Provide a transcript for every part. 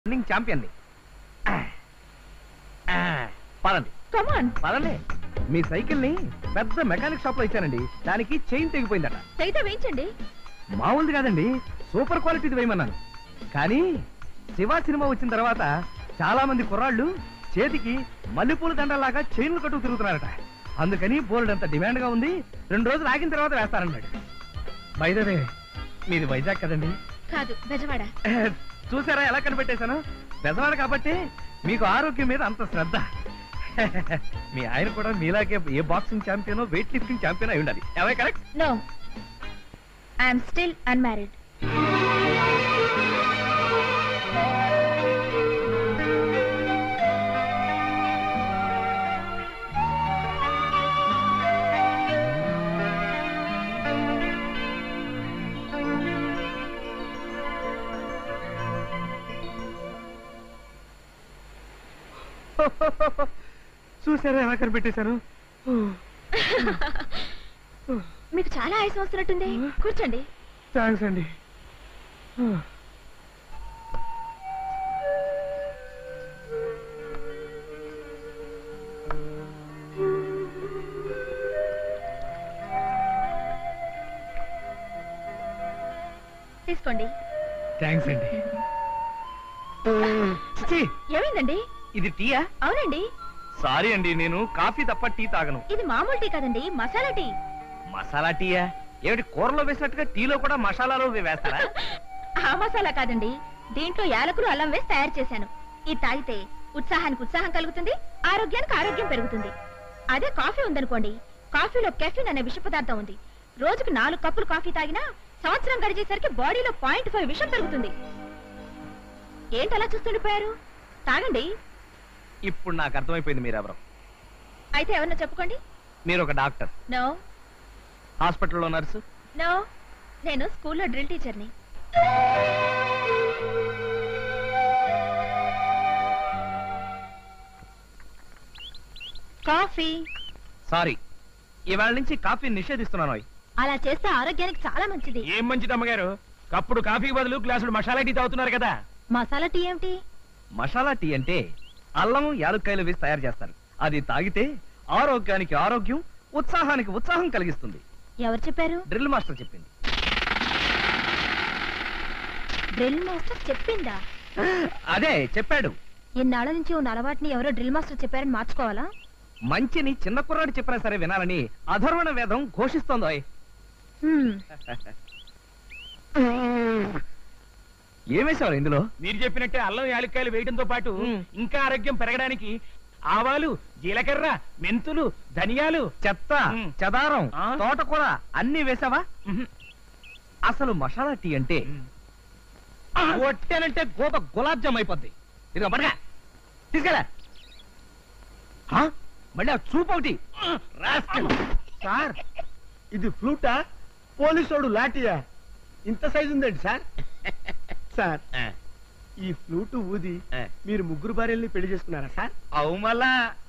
Running champion ని పదండి పదండి. మీ సైకిల్ ని పెద్ద మెకానిక్ షాప్ లో ఇచ్చానండి. దానికి చైన్ తెగిపోయిందట. చైతే వేయించండి. మామూలుది కాదండి, సూపర్ క్వాలిటీది వేయమన్నాను. కానీ శివ సినిమా వచ్చిన తర్వాత చాలా మంది కుర్రాళ్ళు చేతికి మల్లెపూల దండలాగా చైన్లు కట్టుకు తిరుగుతున్నారట. అందుకని బోల్డ్ అంత డిమాండ్ గా ఉంది. 2 రోజులు ఆగిన తర్వాత వేస్తారన్నాడు. బై ద వే, మీది వైజాగ్ కదండి? కాదు, బెజవాడ. చూసారా ఎలా కనిపెట్టేశాను? బెజవాడ కాబట్టి మీకు ఆరోగ్యం మీద అంత శ్రద్ధ. మీ ఆయన కూడా మీలాగే ఏ బాక్సింగ్ ఛాంపియనో వెయిట్ లిఫ్టింగ్ ఛాంపియన్ అయి ఉండాలి. అవే correct? No, I'm still unmarried. చూసారా ఎలా కనిపెట్టేశాను? మీకు చాలా ఆయాసం వస్తున్నట్టుంది. కూర్చోండి. థ్యాంక్స్ అండి. తీసుకోండి. థ్యాంక్స్ అండి. ఏమైందండి? ఇది టీయా? అవునండి. సారీ అండి, నేను కాఫీ తప్ప టీ తాగను. ఇది మామూలు టీ కాదండి, మసాలా టీ. మసాలా టీయా? ఏమిటి కూరలో వేసినట్టుగా టీలో కూడా మసాలాలో వేస్తారా? ఆ మసాలా కాదండి, దీంట్లో యాలకులు అల్లం వేసి తయారు చేశాను. ఇది తాగితే ఉత్సాహానికి ఉత్సాహం కలుగుతుంది, ఆరోగ్యానికి ఆరోగ్యం పెరుగుతుంది. అదే కాఫీ ఉందనుకోండి, కాఫీలో కెఫిన్ అనే విష పదార్థం ఉంది. రోజుకు 4 కప్పులు కాఫీ తాగినా సంవత్సరం గడిచేసరికి బాడీలో 0.5 విషం పెరుగుతుంది. ఏంటి అలా చూస్తుండిపోయారు? తాగండి. ఇప్పుడు నాకు అర్థమైపోయింది మీరెవరు. అయితే ఎవరన్నా చెప్పుకోండి. మీరు ఒక డాక్టర్? నో. హాస్పిటల్లో నర్సు? నో, నేను స్కూల్లో డ్రిల్ టీచర్ని. కాఫీ. సారీ, ఇవాళ నుంచి కాఫీ నిషేధిస్తున్నాను. అలా చేస్తే ఆరోగ్యానికి చాలా మంచిది. ఏం మంచిది అమ్మగారు? కప్పుడు కాఫీ బదులు గ్లాసుడు మసాలా టీ తాగుతున్నారు కదా. మసాలా టీ ఏమిటి? మసాలా టీ అంటే అల్లం యాలుక్కాయలు వేసి తయారు చేస్తారు. అది తాగితే ఆరోగ్యానికి ఆరోగ్యం, ఉత్సాహానికి ఉత్సాహం కలిగిస్తుంది. ఎవరు చెప్పారు? డ్రిల్ మాస్టర్ చెప్పింది. డ్రిల్ మాస్టర్ చెప్పిందా? అదే చెప్పాడు. ఇన్నాళ్ళ నుంచి ఉన్న అలవాటుని ఎవరో డ్రిల్ మాస్టర్ చెప్పారని మార్చుకోవాలా? మంచిని చిన్న కుర్రాడు చెప్పినా సరే వినాలని అధర్వణ వేదం ఘోషిస్తోంది. ఏమేశారు ఇందులో? మీరు చెప్పినట్టే అల్లం యాలక్కాయలు వేయడంతో పాటు ఇంకా ఆరోగ్యం పెరగడానికి ఆవాలు, జీలకర్ర, మెంతులు, ధనియాలు, చెత్త, చెదారం, తోటకూర అన్ని వేసావా? అసలు మసాలా టీ అంటే ఒట్టేనంటే గోప గులాబ్ జామ్ అయిపోద్ది. ఇదిగో పడగా తీసుకెళ్ళా. మళ్ళీ ఆ చూపు ఒకటి. సార్, ఇది ఫ్లూటా పోలీసోడు లాఠీయా? ఇంత సైజు ఉందండి సార్. సార్, ఈ ఫ్లూటు ఊది మీరు 3 భార్యల్ని పెళ్లి చేసుకున్నారా సార్? అవు మళ్ళా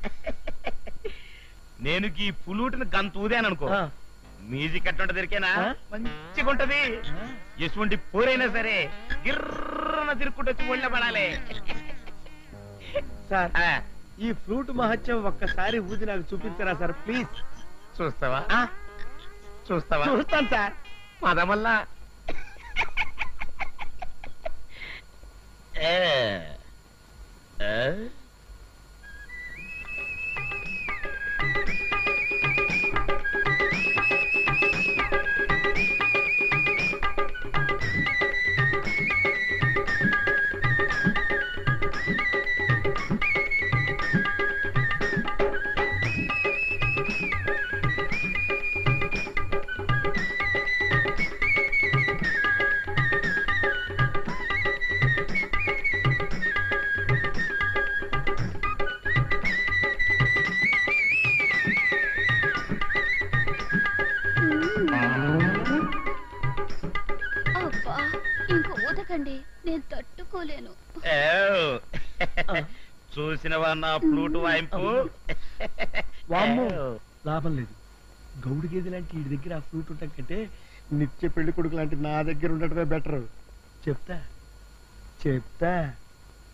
నేను ఈ పులూటిని గంత ఊదాననుకో, మ్యూజిక్ అట్టుంట దొరికేనా మంచిగా ఉంటది. ఎటువంటి పోరైనా సరే గిర్రన తిరుక్కుంటూ వచ్చి ఒళ్ళ పడాలి. సార్, ఈ ఫ్లూట్ మహత్యం ఒక్కసారి ఊది నాకు చూపించరా సార్ ప్లీజ్? చూస్తావా? చూస్తావా? చూస్తాను సార్. పదమల్లా ఇంకో ఊదకండి, నేను తట్టుకోలేను. చూసినవా నా ఫ్లూట్ వాయింపు? వామ్మో, లాభం లేదు. గౌడు గేదె లాంటి ఈ దగ్గర ఆ ఫ్లూట్ ఉండటం కంటే నిత్య పెళ్లి కొడుకు లాంటి నా దగ్గర ఉండటమే బెటర్. చెప్తా చెప్తా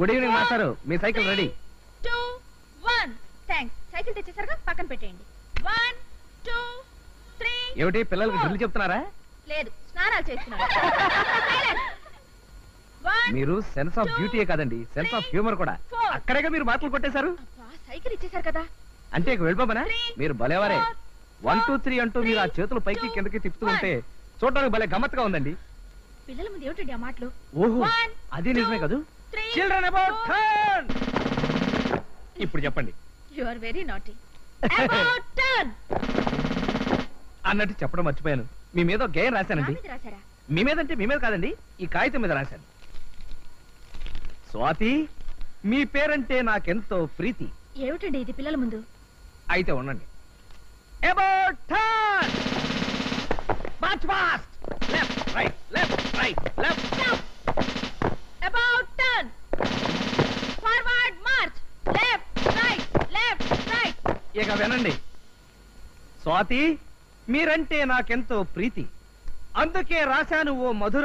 గుడ్ ఈవినింగ్ మాస్టారు, మీ సైకిల్ రెడీ. 2 1 థాంక్స్. సైకిల్ తెచ్చేసరిగా పక్కన పెట్టేయండి. 1 2 3. ఏమిటి పిల్లలకి డ్రిల్ చెప్తున్నారా? లేదు, స్నానాలు చేస్తున్నారు. మీరు సెన్స్ ఆఫ్ బ్యూటీయే కాదండి, సెన్స్ ఆఫ్ హ్యూమర్ కూడా. అక్కడేగా మీరు మాటలు కొట్టేశారు. సైకిల్ ఇచ్చేసారు కదా. అంటే ఇక వెళ్ళిపోమనా? మీరు భలేవారే. 1 2 3 అంటూ మీరు ఆ చేతులు పైకి కిందకి తిప్పుతూ ఉంటే చూడడానికి భలే గమ్మత్తుగా ఉందండి. పిల్లల ముందు ఏమిటండి ఆ మాటలు? ఓహో, అది నిజమే కదూ. Children about turn. ఇప్పుడు చెప్పండి. You are very naughty. About turn అన్నట్టు చెప్పడం మర్చిపోయాను. మీ మీద ఒక గేయం రాశానండి. రాశారా? మీ మీద అంటే మీ మీద కాదండి, ఈ కాగితం మీద రాశాను. స్వాతి, మీ పేరంటే నాకెంతో ప్రీతి. ఏమిటండి ఇది పిల్లల ముందు? అయితే ఉండండి. About turn. March fast. Left right left right left. About turn. Forward march. Left right left right. ఇక వినండి. స్వాతి, మీరంటే నాకెంతో ప్రీతి, అందుకే రాశాను ఓ మధుర